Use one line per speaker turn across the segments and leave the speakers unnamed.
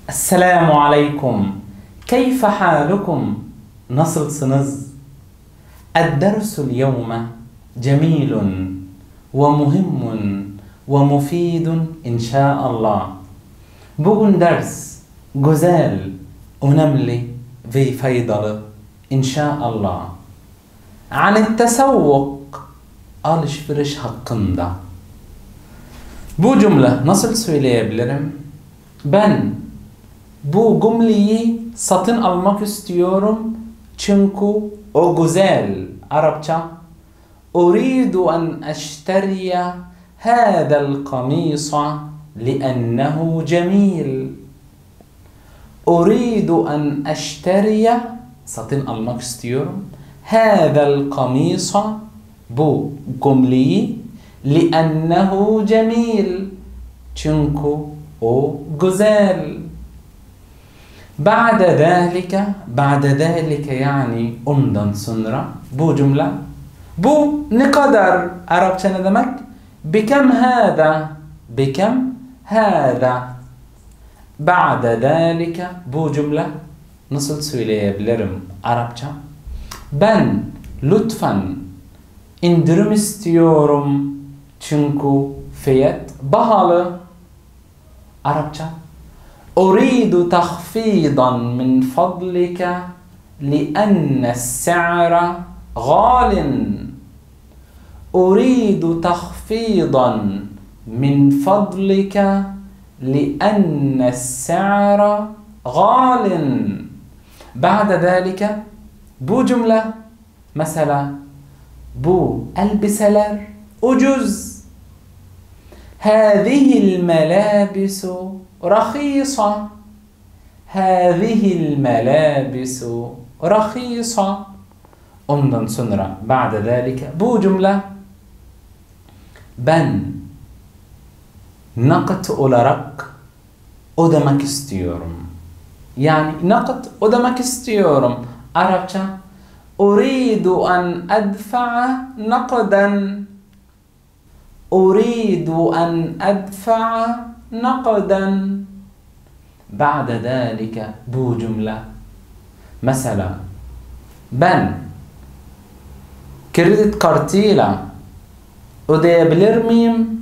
السلام عليكم. كيف حالكم؟ Nasılsınız? الدرس اليوم جميل ومهم ومفيد إن شاء الله. Bugün ders güzel, önemli ve faydalı inşallah. عن التسوق alışveriş hakkında. Bu cümle nasıl söyleyebilirim? Ben bu cümleyi satın almak istiyorum çünkü o güzel. Arapça أريد أن أشتري هذا القميص لأنه جميل. أريد أن أشتري satın almak istiyorum. هذا القميص bu cümleyi لأنه جميل çünkü o güzel. بعد ذلك yani ondan sonra bu cümle. Bu ne kadar? Arapça ne demek? بكم هذا بعد ذلك bu cümle nasıl söyleyebilirim Arapça? Ben lütfen indirim istiyorum çünkü fiyat pahalı. Arapça أريد تخفيضا من فضلك لأن السعر غال. أريد تخفيضا من فضلك لأن السعر غال. بعد ذلك bu cümle mesela bu elbiseler ucuz. هذه الملابس رخيصة. هذه الملابس رخيصة. Ondan sonra بعد ذلك bu cümle ben nakit olarak ödemek istiyorum. Yani nakit ödemek istiyorum. Arapça أريد أن أدفع نقدا. أريد أن أدفع نقدا. بعد ذلك bu cümle mesela ben kredi kartıyla ödeyebilir miyim?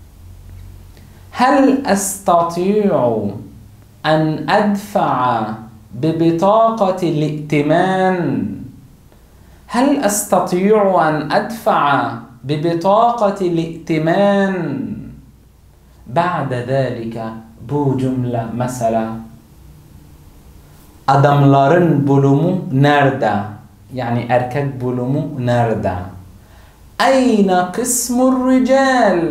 هل أستطيع أن أدفع ببطاقة الائتمان؟ هل أستطيع أن أدفع ببطاقة الائتمان؟ بعد ذلك bu cümle mesela adamların bölümü nerede? Yani erkek bölümü nerede? أين قسم الرجال؟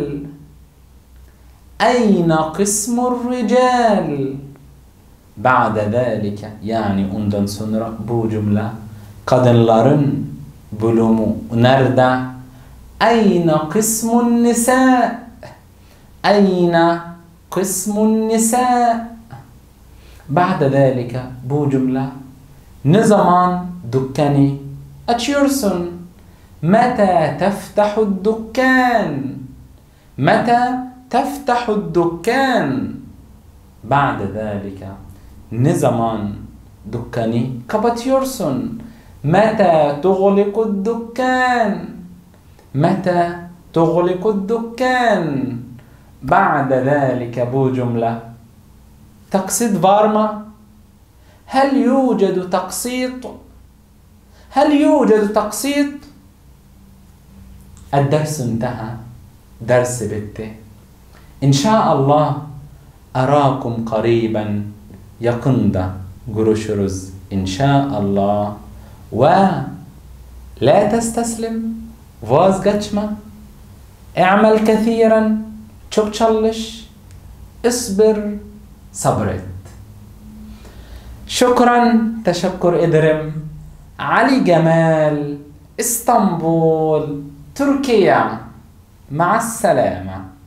أين قسم الرجال؟ بعد ذلك yani ondan sonra bu cümle kadınların bölümü nerede? أين قسم النساء؟ أين قسم النساء؟ بعد ذلك bu cümle ne zaman dükkanı açıyorsun? متى تفتح الدكان؟ متى تفتح الدكان؟ بعد ذلك ne zaman dükkanı kapatıyorsun? متى تغلق الدكان؟ متى تغلق الدكان؟ بعد ذلك bu cümle taksit var mı? هل يوجد تقسيط؟ هل يوجد تقسيط؟ الدرس انتهى. درس bitti. إن شاء الله أراكم قريبا. Yakında görüşürüz inşallah. Ve la testeslim. Vazgeçme. اعمل كثيرا. Çok çalış. اصبر. Sabret. Şükran. Teşekkür ederim. Ali Cemal, İstanbul, Türkiye. مع السلامة.